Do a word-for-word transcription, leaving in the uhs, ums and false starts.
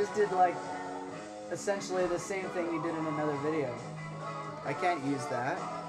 just did like essentially the same thing you did in another video. I can't use that.